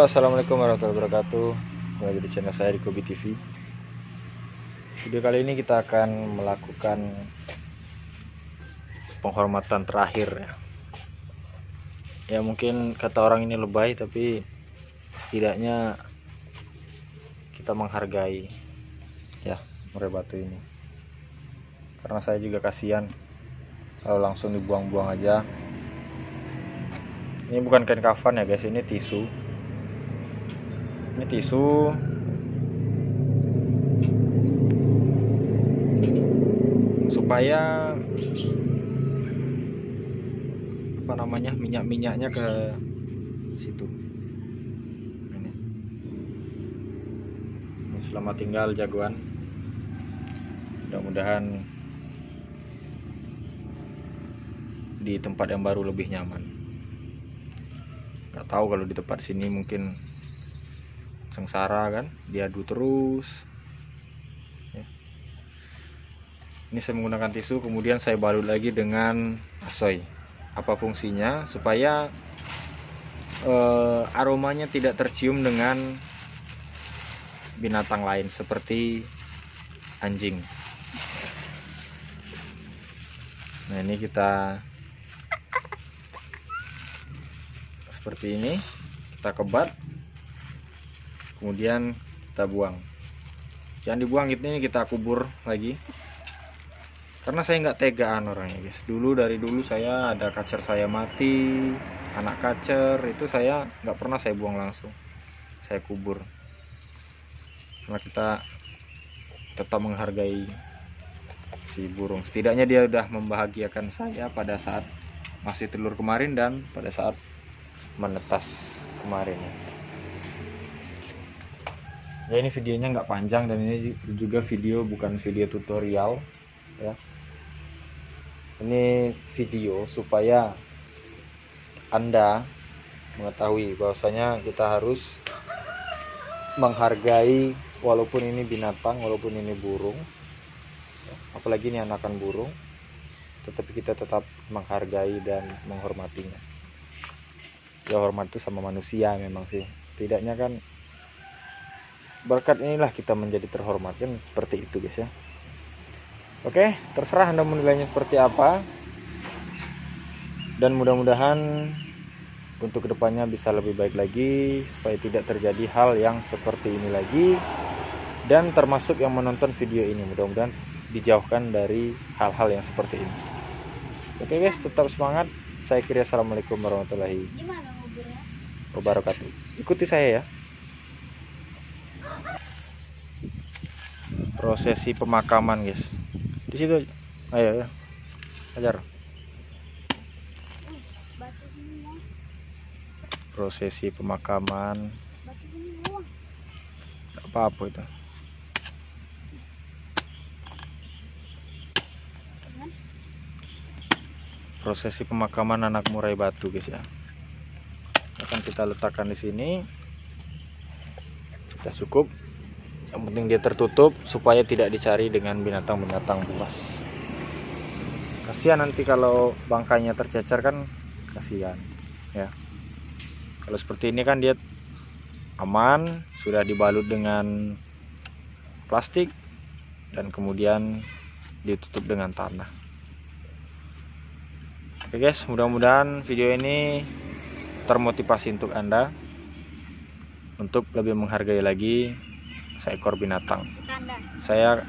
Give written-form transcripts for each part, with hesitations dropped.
Halo, assalamualaikum warahmatullahi wabarakatuh. Kembali di channel saya Rikobi TV. Video kali ini kita akan melakukan penghormatan terakhir ya. Ya mungkin kata orang ini lebay, tapi setidaknya kita menghargai ya murai batu ini. Karena saya juga kasihan kalau langsung dibuang-buang aja. Ini bukan kain kafan ya guys, ini tisu. Ini tisu supaya minyak-minyaknya ke situ. Ini selamat tinggal jagoan. Mudah-mudahan di tempat yang baru lebih nyaman. Nggak tahu kalau di tempat sini mungkin sengsara kan, diadu terus ya. Ini saya menggunakan tisu, kemudian saya balut lagi dengan asoy. Apa fungsinya? Supaya aromanya tidak tercium dengan binatang lain seperti anjing. Nah ini kita seperti ini, kita kebat, kemudian kita buang. Jangan dibuang gitu, ini kita kubur lagi. Karena saya nggak tegaan orangnya guys. Dari dulu saya ada kacer saya mati, anak kacer itu saya nggak pernah saya buang langsung, saya kubur. Karena kita tetap menghargai si burung. Setidaknya dia udah membahagiakan saya pada saat masih telur kemarin dan pada saat menetas kemarin. Ya ini videonya nggak panjang dan ini juga video bukan video tutorial ya. Ini video supaya Anda mengetahui bahwasanya kita harus menghargai walaupun ini binatang, walaupun ini burung, apalagi ini anakan burung, tetapi kita tetap menghargai dan menghormatinya. Ya hormat itu sama manusia memang sih. Setidaknya kan berkat inilah kita menjadi terhormat, kan seperti itu guys ya. Oke, terserah Anda menilainya seperti apa. Dan mudah-mudahan untuk kedepannya bisa lebih baik lagi, supaya tidak terjadi hal yang seperti ini lagi. Dan termasuk yang menonton video ini, mudah-mudahan dijauhkan dari hal-hal yang seperti ini. Oke guys, tetap semangat. Saya kira assalamualaikum warahmatullahi wabarakatuh. Ikuti saya ya. Prosesi pemakaman guys. Di situ aja. Ayo ya. Ajar. Prosesi pemakaman. Gak apa-apa itu. Prosesi pemakaman anak murai batu guys ya. Akan kita letakkan di sini. Sudah cukup. Yang penting dia tertutup supaya tidak dicari dengan binatang-binatang buas. Kasihan nanti kalau bangkainya tercecer kan, kasihan ya. Kalau seperti ini kan dia aman, sudah dibalut dengan plastik dan kemudian ditutup dengan tanah. Oke guys, mudah-mudahan video ini termotivasi untuk Anda untuk lebih menghargai lagi seekor binatang. Saya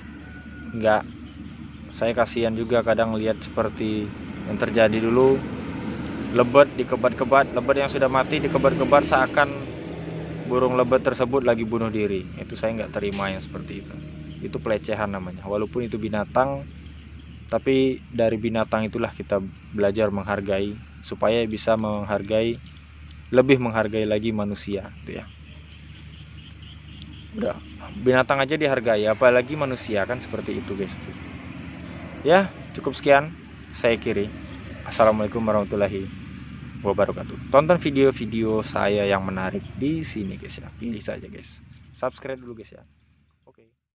kasihan juga kadang lihat seperti yang terjadi dulu, lebet dikebat-kebat, lebet yang sudah mati dikebat-kebat seakan burung lebet tersebut lagi bunuh diri. Itu saya nggak terima yang seperti itu. Itu pelecehan namanya. Walaupun itu binatang, tapi dari binatang itulah kita belajar menghargai, supaya bisa lebih menghargai lagi manusia gitu ya. Udah, binatang aja dihargai, apalagi manusia, kan seperti itu guys. Ya cukup sekian saya kiri. Assalamualaikum warahmatullahi wabarakatuh. Tonton video-video saya yang menarik di sini guys ya. Pilih saja guys. Subscribe dulu guys ya.